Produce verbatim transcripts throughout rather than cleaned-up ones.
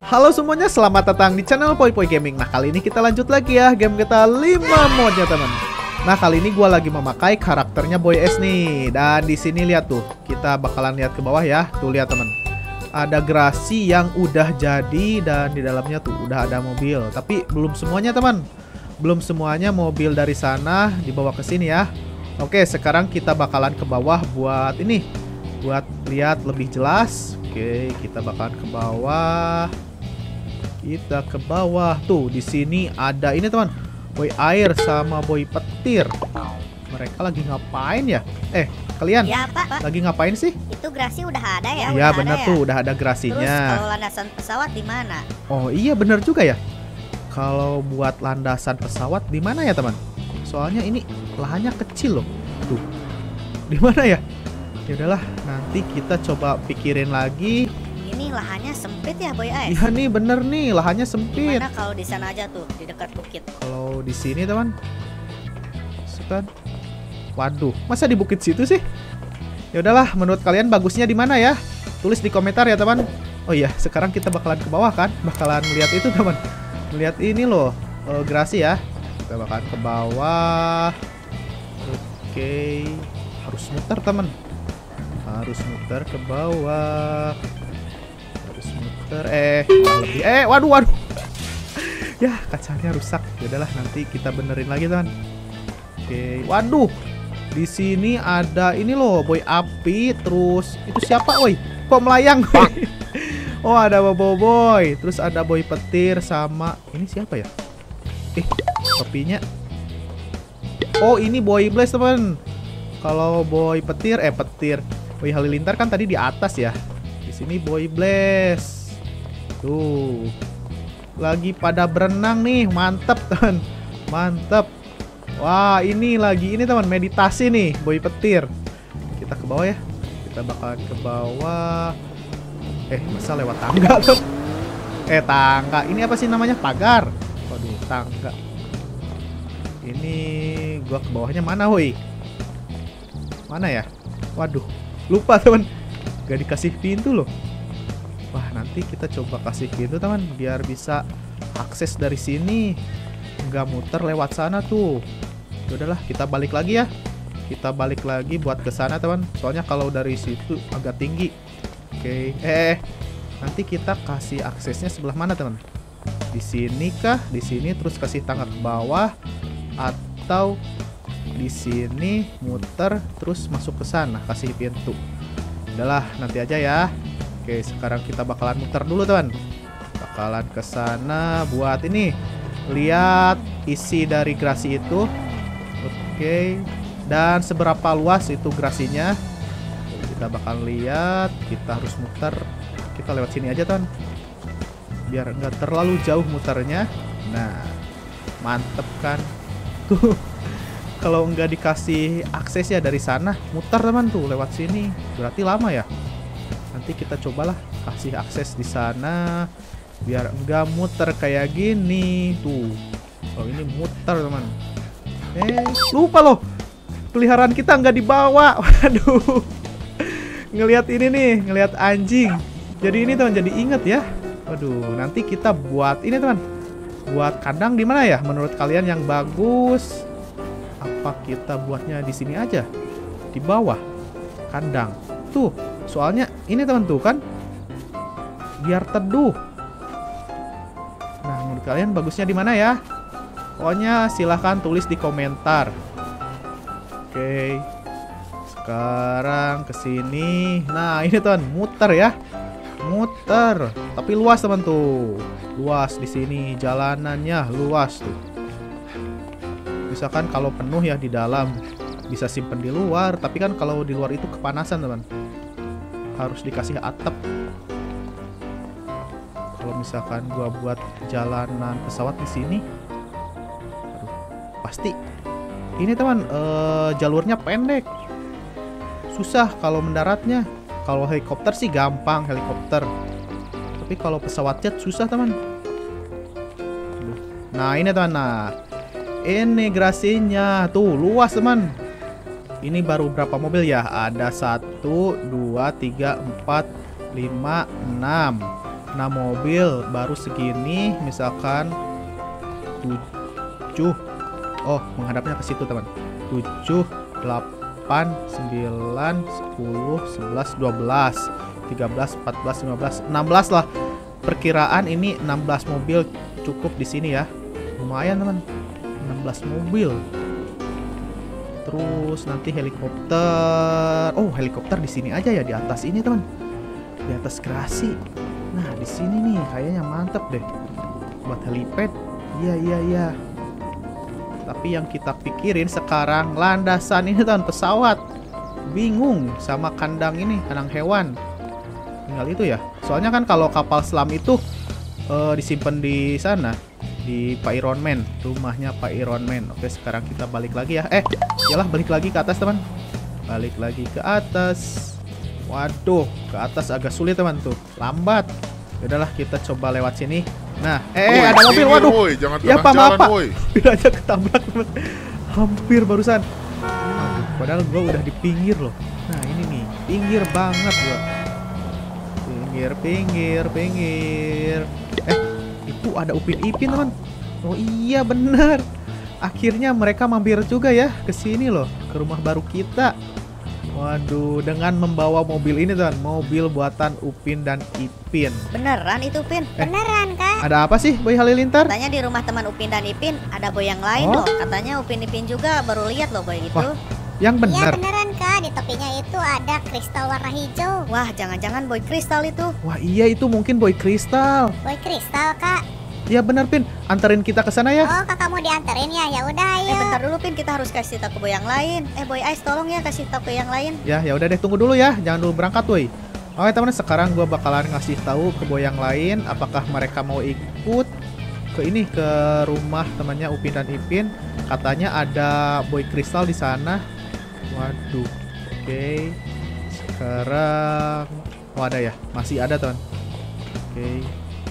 Halo semuanya, selamat datang di channel Poi Poi Gaming. Nah, kali ini kita lanjut lagi ya game kita lima modnya, teman. Nah, kali ini gua lagi memakai karakternya Boy S nih. Dan di sini lihat tuh, kita bakalan lihat ke bawah ya. Tuh lihat, teman. Ada gerasi yang udah jadi dan di dalamnya tuh udah ada mobil. Tapi belum semuanya, teman. Belum semuanya mobil dari sana dibawa ke sini ya. Oke, sekarang kita bakalan ke bawah buat ini. Buat lihat lebih jelas. Oke, kita bakalan ke bawah. Kita ke bawah. Tuh, di sini ada ini, teman. Boy air sama boy petir. Mereka lagi ngapain ya? Eh, kalian ya, Pak, lagi ngapain sih? Itu gerasi udah ada ya? Iya, udah bener ada tuh, ya? udah ada gerasinya. Terus kalau landasan pesawat di mana? Oh, iya bener juga ya. Kalau buat landasan pesawat di mana ya, teman? Soalnya ini lahannya kecil loh. Tuh. Di mana ya? Ya udahlah, nanti kita coba pikirin lagi. Ini lahannya sempit ya, Boy Ais? Iya nih, bener nih, lahannya sempit. Gimana kalau di sana aja tuh, di dekat bukit? Kalau di sini, teman, kan, waduh, masa di bukit situ sih? Ya udahlah, menurut kalian bagusnya di mana ya? Tulis di komentar ya, teman. Oh iya, sekarang kita bakalan ke bawah kan? Bakalan lihat itu, teman. Melihat ini loh, uh, gerasi ya. Kita bakalan ke bawah. Oke, harus muter, teman. Harus muter ke bawah. Harus muter. Eh, lebih. Eh, waduh, waduh. Ya, kacanya rusak. Ya udahlah, nanti kita benerin lagi, teman. Oke, waduh. Di sini ada ini loh, boy api. Terus itu siapa, woi? Kok melayang? Oh, ada bobo boy. Terus ada boy petir sama ini siapa ya? Eh, topinya. Oh, ini boy blast, teman. Kalau boy petir, eh petir. Boy halilintar kan tadi di atas ya. Di sini boy blast. Tuh. Lagi pada berenang nih, mantep, teman. Mantep. Wah, ini lagi ini, teman, meditasi nih, boy petir. Kita ke bawah ya. Kita bakal ke bawah. Eh, masa lewat tangga tuh? Eh, tangga. Ini apa sih namanya? Pagar. Waduh, tangga. Ini gua ke bawahnya mana, woi? Mana ya? Waduh, lupa, teman. Gak dikasih pintu loh. Wah, nanti kita coba kasih pintu, teman, biar bisa akses dari sini. Nggak muter lewat sana tuh. Ya udahlah, kita balik lagi ya. Kita balik lagi buat ke sana, teman. Soalnya kalau dari situ agak tinggi. Oke, eh, nanti kita kasih aksesnya sebelah mana, teman? Di sini kah? Di sini terus kasih tangga ke bawah, atau di sini muter terus masuk ke sana kasih pintu. Udahlah, nanti aja ya. Oke, sekarang kita bakalan muter dulu, teman. Bakalan ke sana buat ini. Lihat isi dari gerasi itu. Oke. Dan seberapa luas itu gerasinya. Kita bakal lihat. Kita harus muter. Kita lewat sini aja, teman. Biar nggak terlalu jauh muternya. Nah, mantep kan. Tuh. Kalau nggak dikasih akses ya dari sana, muter, teman, tuh lewat sini. Berarti lama ya. Nanti kita cobalah kasih akses di sana biar enggak muter kayak gini tuh. Kalau ini muter, teman. Eh, lupa loh. Peliharaan kita nggak dibawa. Waduh. Ngelihat ini nih, ngelihat anjing. Jadi ini, teman, jadi inget ya. Waduh, nanti kita buat ini, teman. Buat kandang di mana ya? Menurut kalian yang bagus? Apa kita buatnya di sini aja? Di bawah kandang. Tuh, soalnya ini, teman, tuh kan biar teduh. Nah, menurut kalian bagusnya di mana ya? Pokoknya silahkan tulis di komentar. Oke. Sekarang ke sini. Nah, ini, teman, muter ya. Muter, tapi luas, teman, tuh. Luas di sini, jalanannya luas tuh. Misalkan kalau penuh ya di dalam, bisa simpen di luar. Tapi kan kalau di luar itu kepanasan, teman. Harus dikasih atap. Kalau misalkan gua buat jalanan pesawat di sini, aduh, pasti ini, teman, eh, jalurnya pendek. Susah kalau mendaratnya. Kalau helikopter sih gampang, helikopter. Tapi kalau pesawat jet susah, teman. Nah, ini, teman. Nah, ini gerasinya tuh luas, teman. Ini baru berapa mobil ya? Ada satu, dua, tiga, empat, lima, enam. enam mobil baru segini, misalkan tujuh. Oh, menghadapnya ke situ, teman. tujuh, delapan, sembilan, sepuluh, sebelas, dua belas, tiga belas, empat belas, lima belas, enam belas lah. Perkiraan ini enam belas mobil cukup di sini ya. Lumayan, teman. enam belas mobil. Terus nanti helikopter. Oh, helikopter di sini aja ya, di atas ini, teman. Di atas gerasi. Nah, di sini nih kayaknya mantep deh. Buat helipad. Iya, iya, iya. Tapi yang kita pikirin sekarang landasan ini, teman, pesawat. Bingung sama kandang ini, kandang hewan. Tinggal itu ya. Soalnya kan kalau kapal selam itu uh, disimpan di sana, di Pak Iron Man, rumahnya Pak Iron Man. Oke, sekarang kita balik lagi ya. Eh, yalah, balik lagi ke atas, teman. Balik lagi ke atas. Waduh, ke atas agak sulit, teman, tuh. Lambat. Udahlah, kita coba lewat sini. Nah, eh, woy, ada mobil. Waduh. Woy, jangan ya, apa apa. Hampir aja ketabrak, teman. Hampir barusan. Aduh, padahal gua udah di pinggir loh. Nah, ini nih, pinggir banget gua. Pinggir, pinggir, pinggir. Eh, itu ada Upin Ipin, teman. Oh iya, bener. Akhirnya mereka mampir juga ya ke sini loh, ke rumah baru kita. Waduh, dengan membawa mobil ini, teman, mobil buatan Upin dan Ipin. Beneran itu, Upin? Eh, beneran, Kak? Ada apa sih, Boy Halilintar? Katanya di rumah teman Upin dan Ipin ada Boy yang lain oh? loh. Katanya Upin Ipin juga baru lihat loh Boy itu. Wah, yang benar? Iya beneran, Kak. Di topinya itu ada kristal warna hijau. Wah, jangan-jangan Boy kristal itu. Wah, iya, itu mungkin Boy kristal. Boy kristal, Kak. Iya benar, Pin. Anterin kita ke sana ya. Oh, Kakak mau dianterin ya? Ya udah, ayo. Eh, bentar dulu, Pin. Kita harus kasih tahu ke Boy yang lain. Eh, Boy Ice, tolong ya kasih tahu ke yang lain. Ya, ya udah deh, tunggu dulu ya. Jangan dulu berangkat, Boy. Oke, teman, sekarang gua bakalan ngasih tahu ke Boy yang lain apakah mereka mau ikut ke ini, ke rumah temannya Upin dan Ipin. Katanya ada Boy kristal di sana. Waduh. Oke. Sekarang oh, ada ya? Masih ada, teman. Oke.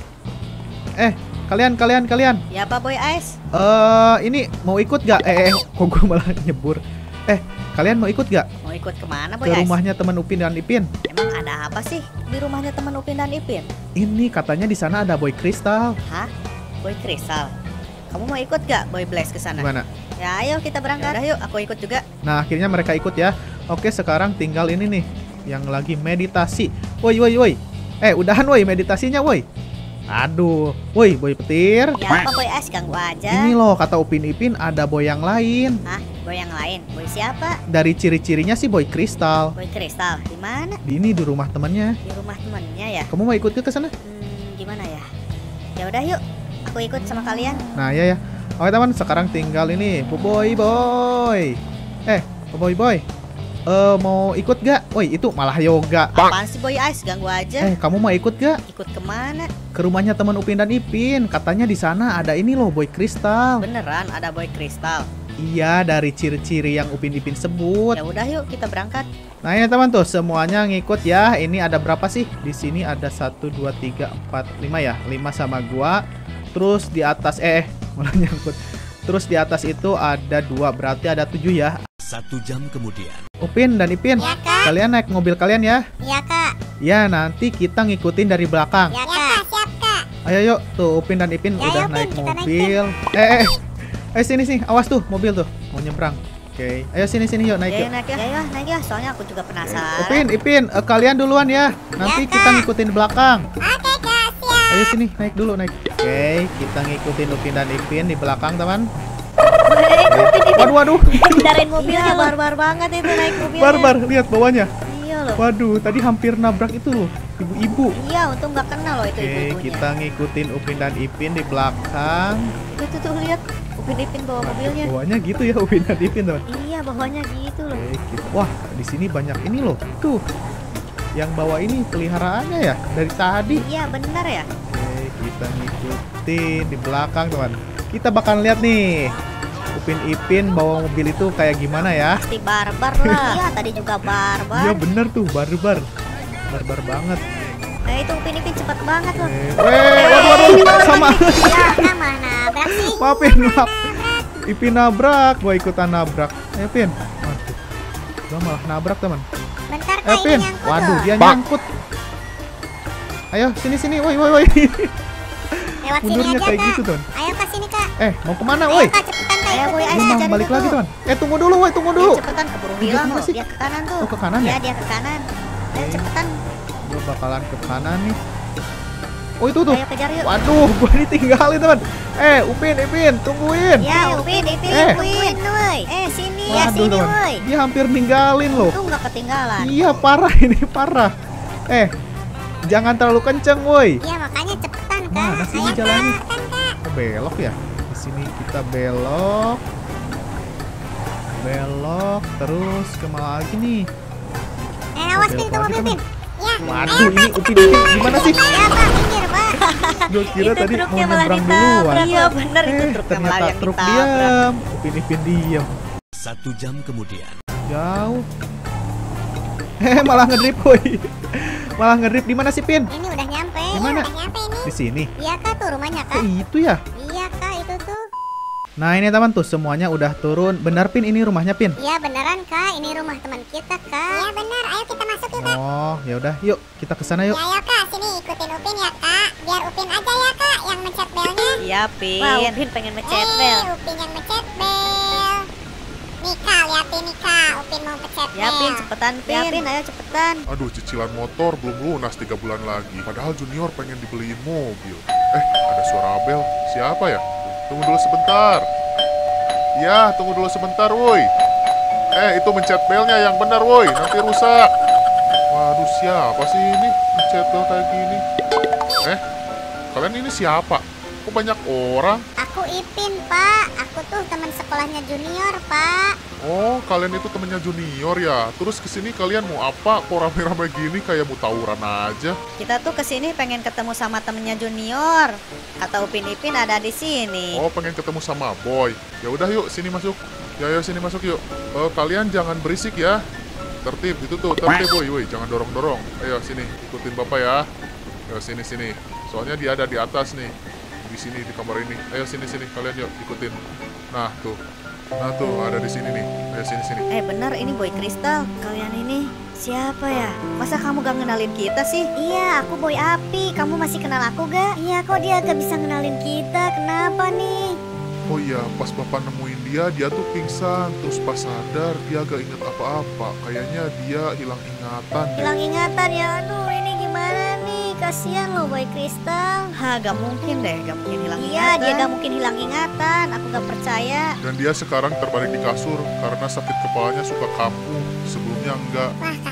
Eh, Kalian, kalian, kalian. Ya apa, Boy Ice? Eh, uh, ini mau ikut gak? Eh, eh, kok gue malah nyebur. Eh, kalian mau ikut gak? Mau ikut kemana, Boy Ke Ice? rumahnya teman Upin dan Ipin. Emang ada apa sih di rumahnya teman Upin dan Ipin? Ini katanya di sana ada Boy kristal. Hah? Boy kristal? Kamu mau ikut gak, Boy Blaze, ke sana? Gimana? Ya, ayo kita berangkat. Yaudah, yuk, aku ikut juga. Nah, akhirnya mereka ikut ya. Oke, sekarang tinggal ini nih yang lagi meditasi. Woi, woi, woi. Eh, udahan woi meditasinya, woi. Aduh, woi, Boy Petir. Ya apa, Boy Ice, ganggu aja. Ini loh, kata Upin Ipin ada Boy yang lain. Hah? Boy yang lain? Boy siapa? Dari ciri-cirinya sih Boy kristal. Boy kristal? Di mana? Di ini, di rumah temannya. Di rumah temannya ya? Kamu mau ikut ke sana? Hmm, gimana ya? Ya udah yuk, aku ikut sama kalian. Nah, ya ya. Oke, teman, sekarang tinggal ini Boy Boy. Eh, Boy Boy. Eh, mau ikut gak? Woi, itu malah yoga. Apaan sih, Boy Ice? Ganggu aja. Eh, kamu mau ikut gak? Ikut kemana? Ke rumahnya teman Upin dan Ipin. Katanya di sana ada ini loh, Boy kristal. Beneran ada Boy kristal? Iya, dari ciri-ciri yang Upin Ipin sebut. Ya udah yuk, kita berangkat. Nah, ini teman tuh, semuanya ngikut ya. Ini ada berapa sih? Di sini ada satu, dua, tiga, empat, lima ya. lima sama gua. Terus di atas eh malah nyangkut. Terus di atas itu ada dua, berarti ada tujuh ya. Satu jam kemudian. Upin dan Ipin, Ya, Kak. kalian naik mobil kalian ya. Iya, Kak. Ya, nanti kita ngikutin dari belakang. Ya, Kak. Siap, Kak. Ayo yuk, tuh Upin dan Ipin Ya, udah ayo, naik Pin, kita naik, mobil. Eh, eh, eh, sini sini, awas tuh mobil tuh mau nyebrang. Oke, ayo sini sini yuk naik Ya, yuk. yuk, naik ya. Ya, ya, naik ya. Soalnya aku juga penasaran. Upin, Ipin, eh, kalian duluan ya. Nanti Ya, kita Kak. ngikutin belakang. Oke, Kak. Siap. Ayo sini, naik dulu naik. Oke, kita ngikutin Upin dan Ipin di belakang, teman. Waduh, waduh. Hindarin mobilnya, barbar banget itu naik mobilnya. Barbar, lihat bawahnya. Iya loh. Waduh, tadi hampir nabrak itu loh, ibu-ibu. Iya, untung nggak kena loh itu Oke, ibu-ibunya. kita ngikutin Upin dan Ipin di belakang. Tuh, tuh, tuh, lihat. Upin Ipin bawa mobilnya. Bawahnya gitu ya Upin dan Ipin, teman. Iya, bawahnya gitu loh. Oke, kita... Wah, di sini banyak ini loh. Tuh, yang bawa ini peliharaannya ya dari tadi. Iya, benar ya. Oke, kita ngikutin di belakang, teman. Kita bakal lihat nih Upin Ipin bawa mobil itu kayak gimana ya. Pasti barbar lah. Iya, tadi juga barbar. Iya bener tuh, barbar. Barbar banget. Eh, itu Upin Ipin cepet banget loh. Eh, weh, waduh, waduh, sama. Ya, Kak, mana nabrak sih? Maafin, maaf. Ipin nabrak, gua ikutan nabrak. Eh, Pin. Waduh. Gua malah nabrak, teman. Bentar, Eh, Kak, Pin. ini nyangkut Waduh, loh. dia nyangkut. Ayo sini sini, woi woi woi. Lewat sini Mundurnya aja kayak kak. gitu teman. Ayo kak sini kak. Eh mau kemana Ayo woi? kak cepetan kak. Ayo, boy, ikutin. ayo. Dia mau Jangan balik gitu. lagi teman. Eh tunggu dulu woi, tunggu dulu. Ayo, cepetan keburu Dia hilang kemana loh. sih? Dia ke kanan tuh. Oh ke kanan Iya, ya? dia ke kanan. Ayo Oke. cepetan. Gue bakalan ke kanan nih. Oh itu tuh. Ayo kejar yuk. Waduh, gue ditinggalin teman. Eh Upin, Ipin, tungguin. Ya, Upin, Ipin, Eh. tungguin, woi. Eh, sini ya, Waduh sini, teman, woi. dia hampir ninggalin loh. Tuh nggak ketinggalan. Iya parah ini parah. Eh jangan terlalu kenceng woi. Iya makanya cepetan kak. Mana sih ini Ayo jalannya? kak. Kan, kak. Oh, belok ya. Di sini kita belok. Belok terus kemana lagi nih? Eh awas Belok pin tuh lagi, mobil teman. pin. Ya. Waduh ini Upin Ipin gimana sih? Ya pak pinggir pak. Gue kira Itu tadi mau truknya malah nyebrang ditabrak. duluan. Iya, bener itu Eh truknya malah ternyata yang truk ditabrak. diam. Upin Ipin diam. Satu jam kemudian. Jauh. Eh malah ngedrip woi. Malah ngedrip di mana sih Pin? Ini udah nyampe. Di mana? Udah nyampe ini. Di sini. Iya kak tuh rumahnya Oh kak. itu ya. Iya kak itu tuh. Nah ini teman tuh semuanya udah turun. Benar Pin ini rumahnya Pin? Iya beneran kak. Ini rumah teman kita kak. Iya bener. Ayo kita masuk yuk kak. Oh ya udah yuk kita ke sana Ya yuk. ayo kak sini ikutin Upin ya kak. Biar Upin aja ya kak yang mencet belnya. Iya, Pin. Wah, Upin pengen mencet Eh, bel. Upin yang mencet bel. Nih kak, liatin nih kak, Upin mau pencet Ya, Pin, bel. cepetan, Pin. Ya, Pin, ayo cepetan. Aduh, cicilan motor belum lunas tiga bulan lagi. Padahal Junior pengen dibeliin mobil. Eh, ada suara bel. Siapa ya? Tunggu dulu sebentar. Ya, tunggu dulu sebentar, woi. Eh, itu mencet belnya yang benar, woi. Nanti rusak. Waduh, siapa sih ini? Mencet bel kayak gini. Eh, kalian ini siapa? Kok banyak orang? Aku Ipin pak, aku tuh teman sekolahnya Junior pak. Oh, kalian itu temennya Junior ya? Terus kesini kalian mau apa? Kok rame-rame gini kayak mau tawuran aja? Kita tuh kesini pengen ketemu sama temennya Junior. Kata Upin Ipin ada di sini. Oh, pengen ketemu sama Boy. Ya udah yuk, sini masuk. Ya ya sini masuk yuk. Eh, kalian jangan berisik ya. Tertib itu tuh, tertib boy, woi, jangan dorong-dorong. Ayo sini, ikutin Bapak ya. Ayo sini sini. Soalnya dia ada di atas nih. Di sini di kamar ini. Ayo sini sini kalian yuk ikutin. Nah, tuh. Nah, tuh ada di sini nih. Ayo sini sini. Eh bener ini Boy Kristal. Kalian ini siapa ya? Masa kamu gak ngenalin kita sih? Iya, aku Boy Api. Kamu masih kenal aku gak? Iya, kok dia gak bisa kenalin kita? Kenapa nih? Oh iya, pas Bapak nemuin dia, dia tuh pingsan. Terus pas sadar, dia gak inget apa-apa. Kayaknya dia hilang ingatan deh. Hilang ingatan ya. Aduh, ini gimana nih? Kasihan loh Boy Kristal. Hah, gak mungkin deh, gak mungkin hilang Iya, ingatan. dia gak mungkin hilang ingatan. Aku gak percaya. Dan dia sekarang terbalik di kasur karena sakit kepalanya suka kambuh. Sebelumnya enggak. Wah,